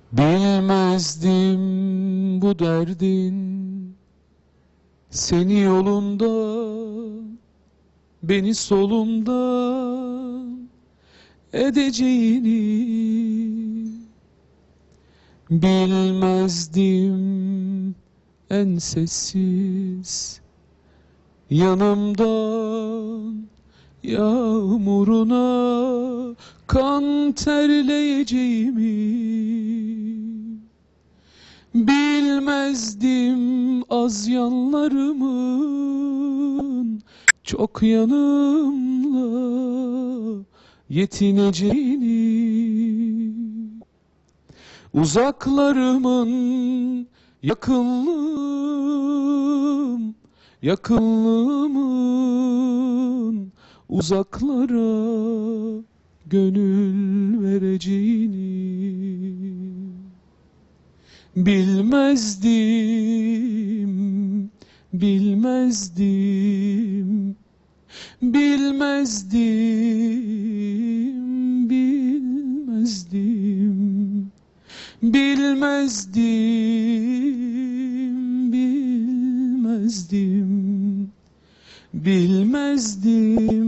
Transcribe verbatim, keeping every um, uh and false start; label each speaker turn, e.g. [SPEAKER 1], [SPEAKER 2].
[SPEAKER 1] Bilmezdim bu derdin seni yolunda, beni solumda edeceğini. Bilmezdim en sessiz yanımdan yağmuruna kan terleyeceğimi. Bilmezdim az yanlarımın çok yanımla yetineceğini. Uzaklarımın yakınlığım, yakınlığımın uzaklara gönül vereceğini. Bilmezdim, bilmezdim, bilmezdim, bilmezdim, bilmezdim, bilmezdim, bilmezdim.